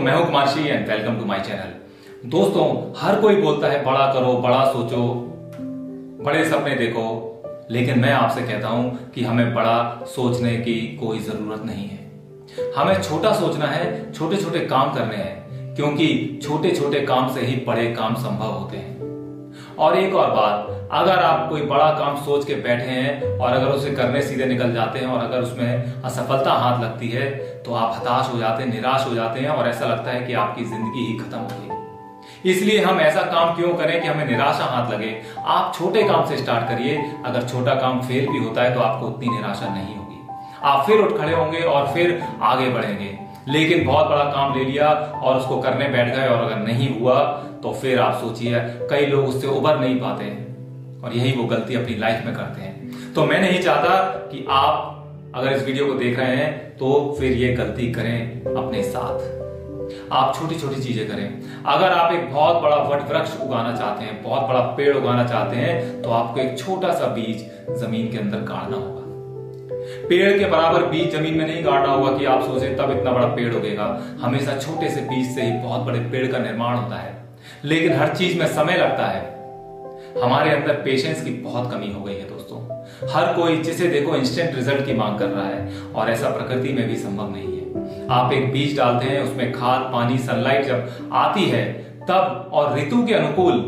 मैं हूं कुमार शी and welcome to my channel. दोस्तों, हर कोई बोलता है बड़ा करो, बड़ा सोचो, बड़े सपने देखो, लेकिन मैं आपसे कहता हूं कि हमें बड़ा सोचने की कोई जरूरत नहीं है। हमें छोटा सोचना है, छोटे छोटे काम करने हैं, क्योंकि छोटे छोटे काम से ही बड़े काम संभव होते हैं। और एक और बात, अगर आप कोई बड़ा काम सोच के बैठे हैं और अगर उसे करने सीधे निकल जाते हैं और अगर उसमें असफलता हाथ लगती है तो आप हताश हो जाते हैं, निराश हो जाते हैं और ऐसा लगता है कि आपकी जिंदगी ही खत्म हो गई। इसलिए हम ऐसा काम क्यों करें कि हमें निराशा हाथ लगे। आप छोटे काम से स्टार्ट करिए। अगर छोटा काम फेल भी होता है तो आपको उतनी निराशा नहीं होगी, आप फिर उठ खड़े होंगे और फिर आगे बढ़ेंगे। लेकिन बहुत बड़ा काम ले लिया और उसको करने बैठ गए और अगर नहीं हुआ तो फिर आप सोचिए, कई लोग उससे उबर नहीं पाते हैं और यही वो गलती अपनी लाइफ में करते हैं। तो मैं नहीं चाहता कि आप अगर इस वीडियो को देख रहे हैं तो फिर ये गलती करें अपने साथ। आप छोटी छोटी चीजें करें। अगर आप एक बहुत बड़ा वट वृक्ष उगाना चाहते हैं, बहुत बड़ा पेड़ उगाना चाहते हैं, तो आपको एक छोटा सा बीज जमीन के अंदर गाड़ना होगा। पेड़ के बराबर बीज जमीन में नहीं गाड़ना होगा कि आप सोचे तब इतना बड़ा पेड़ उगेगा। हमेशा छोटे से बीज से ही बहुत बड़े पेड़ का निर्माण होता है। लेकिन हर चीज में समय लगता है। हमारे अंदर पेशेंस की बहुत कमी हो गई है दोस्तों। हर कोई जिसे देखो इंस्टेंट रिजल्ट की मांग कर रहा है और ऐसा प्रकृति में भी संभव नहीं है। आप एक बीज डालते हैं, उसमें खाद, पानी, सनलाइट जब आती है तब, और ऋतु के अनुकूल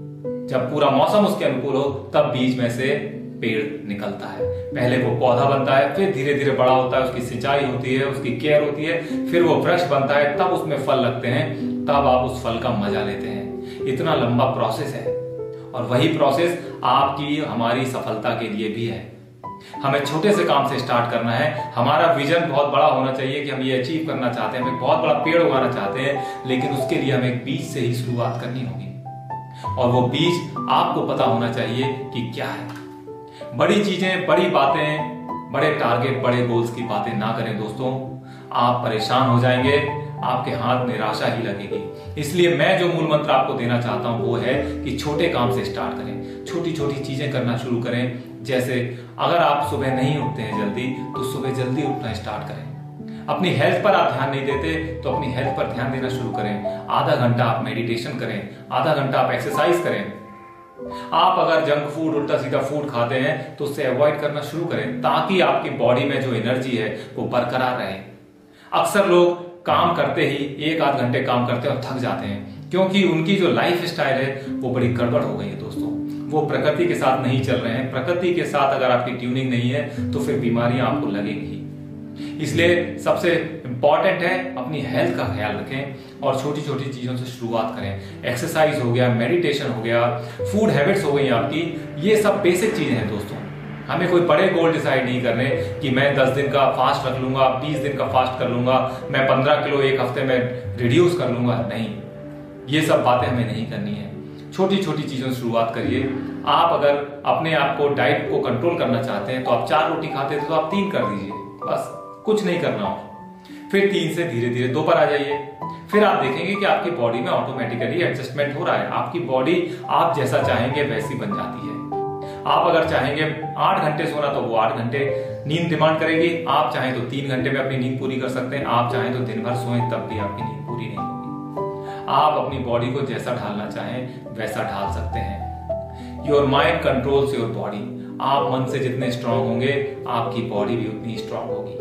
जब पूरा मौसम उसके अनुकूल हो, तब बीज में से पेड़ निकलता है। पहले वो पौधा बनता है, फिर धीरे धीरे बड़ा होता है, उसकी सिंचाई होती है, उसकी केयर होती है, फिर वो वृक्ष बनता है, तब उसमें फल लगते हैं, तब आप उस फल का मजा लेते हैं। इतना लंबा प्रोसेस है और वही प्रोसेस आपकी हमारी सफलता के लिए भी है। हमें छोटे से काम से स्टार्ट करना है। हमारा विजन बहुत बड़ा होना चाहिए कि हम ये अचीव करना चाहते हैं, हम एक बहुत बड़ा पेड़ उगाना चाहते हैं, लेकिन उसके लिए हमें एक बीज से ही शुरुआत करनी होगी और वो बीज आपको पता होना चाहिए कि क्या है। बड़ी चीजें, बड़ी बातें, बड़े टारगेट, बड़े गोल्स की बातें ना करें दोस्तों। आप परेशान हो जाएंगे, आपके हाथ निराशा ही लगेगी। इसलिए मैं जो मूल मंत्र आपको देना चाहता हूं वो है कि छोटे काम से स्टार्ट करें, छोटी छोटी चीजें करना शुरू करें। जैसे अगर आप सुबह नहीं उठते हैं जल्दी, तो सुबह जल्दी उठना स्टार्ट करें। अपनी हेल्थ पर आप ध्यान नहीं देते तो अपनी हेल्थ पर ध्यान देना शुरू करें। आधा घंटा आप मेडिटेशन करें, आधा घंटा आप एक्सरसाइज करें। आप अगर जंक फूड, उल्टा सीधा फूड खाते हैं तो उससे अवॉइड करना शुरू करें, ताकि आपकी बॉडी में जो एनर्जी है वो बरकरार रहे। अक्सर लोग काम करते ही एक आध घंटे काम करते हैं और थक जाते हैं, क्योंकि उनकी जो लाइफ स्टाइल है वो बड़ी गड़बड़ हो गई है दोस्तों। वो प्रकृति के साथ नहीं चल रहे हैं। प्रकृति के साथ अगर आपकी ट्यूनिंग नहीं है तो फिर बीमारियां आपको लगेंगी। इसलिए सबसे इंपॉर्टेंट है अपनी हेल्थ का ख्याल रखें और छोटी छोटी चीजों से शुरुआत करें। एक्सरसाइज हो गया, मेडिटेशन हो गया, फूड हैबिट्स हो गई आपकी, ये सब बेसिक चीजें हैं दोस्तों। हमें कोई बड़े गोल डिसाइड नहीं करने कि मैं 10 दिन का फास्ट रख लूंगा, 20 दिन का फास्ट कर लूंगा, मैं 15 किलो एक हफ्ते में रिड्यूस कर लूंगा। नहीं, ये सब बातें हमें नहीं करनी है। छोटी छोटी चीजों से शुरुआत करिए। आप अगर अपने आप को, डाइट को कंट्रोल करना चाहते हैं तो आप 4 रोटी खाते थे तो आप 3 कर दीजिए, बस कुछ नहीं करना हो। फिर 3 से धीरे धीरे 2 पर आ जाइए। फिर आप देखेंगे कि आपकी बॉडी में ऑटोमेटिकली एडजस्टमेंट हो रहा है। आपकी बॉडी आप जैसा चाहेंगे वैसी बन जाती है। आप अगर चाहेंगे 8 घंटे सोना तो वो 8 घंटे नींद डिमांड करेगी। आप चाहें तो 3 घंटे में अपनी नींद पूरी कर सकते हैं। आप चाहें तो दिन भर सोएं तब भी आपकी नींद पूरी नहीं होगी। आप अपनी बॉडी को जैसा ढालना चाहें वैसा ढाल सकते हैं। Your mind controls your body. आप मन से जितने स्ट्रांग होंगे आपकी बॉडी भी उतनी स्ट्रांग होगी।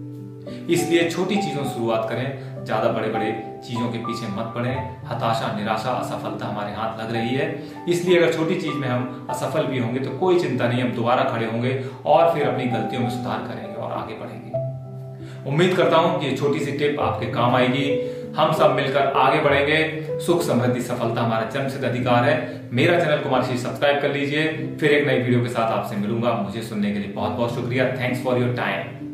इसलिए छोटी चीजों से शुरुआत करें, ज्यादा बड़े बड़े चीजों के पीछे मत पड़ें। हताशा, निराशा, असफलता हमारे हाथ लग रही है, इसलिए अगर छोटी चीज में हम असफल भी होंगे तो कोई चिंता नहीं, हम दोबारा खड़े होंगे और फिर अपनी गलतियों में सुधार करेंगे और आगे बढ़ेंगे। उम्मीद करता हूं कि ये छोटी सी टिप आपके काम आएगी। हम सब मिलकर आगे बढ़ेंगे। सुख, समृद्धि, सफलता हमारा जन्मसिद्ध अधिकार है। मेरा चैनल कुमार शी सब्सक्राइब कर लीजिए। फिर एक नई वीडियो के साथ आपसे मिलूंगा। मुझे सुनने के लिए बहुत बहुत शुक्रिया। Thanks for your time.